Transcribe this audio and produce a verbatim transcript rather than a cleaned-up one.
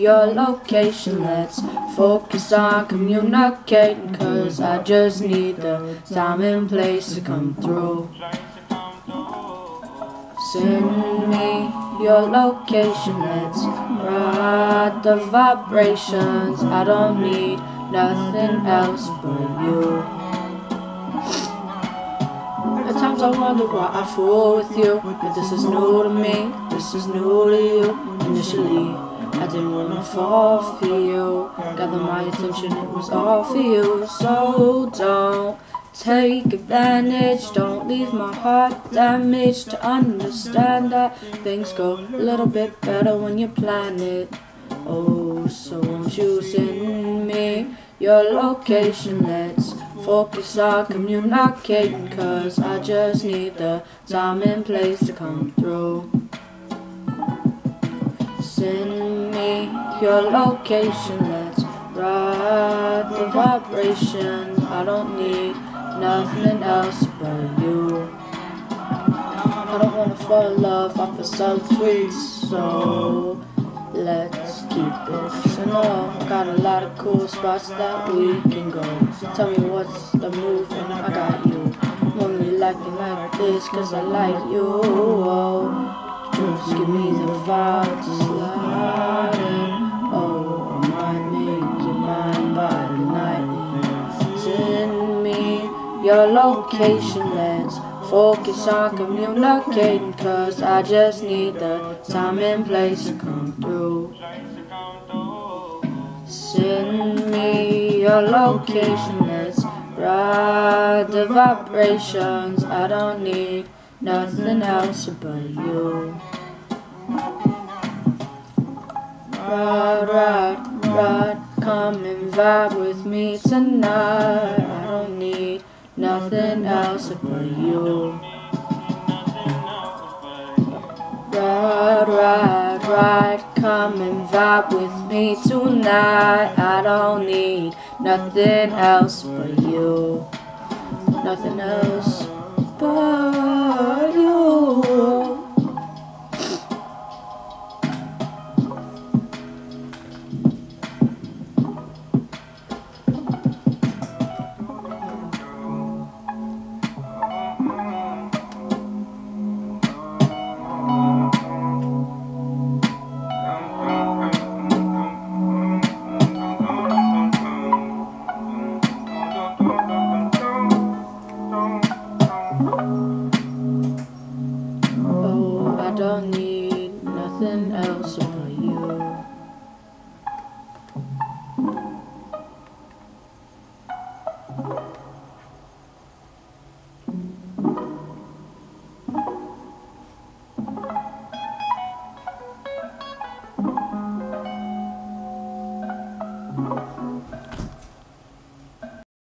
your location. Let's focus on communicating, cause I just need the time and place to come through. Send me your location, let's ride the vibrations. I don't need nothing else but you. At times I wonder why I fool with you, but this is new to me, this is new to you. Initially, I didn't wanna fall for you, gather my attention, it was all for you. So don't take advantage, don't leave my heart damaged. To understand that things go a little bit better when you plan it. Oh, so won't you send me your location? Let's focus on communicating, cause I just need the time and place to come through. Send me your location, let's ride the vibrations. I don't need nothing else but you. I don't wanna fall in love off of some tweets, so let's keep it simple. Got a lot of cool spots that we can go. Tell me what's the move and I got you. I'm only liking like this cause I like you. Oh, just give me the vibe to slide in. Oh, I might make you mine by the night. Send me your location, let's focus on communicating, cause I just need the time and place to come through. Send me your location, let's ride the vibrations. I don't need nothing else but you. Ride, ride, ride, come and vibe with me tonight. I don't need nothing else but you. Ride, ride, ride, come and vibe with me tonight. I don't need nothing else but you. Nothing else but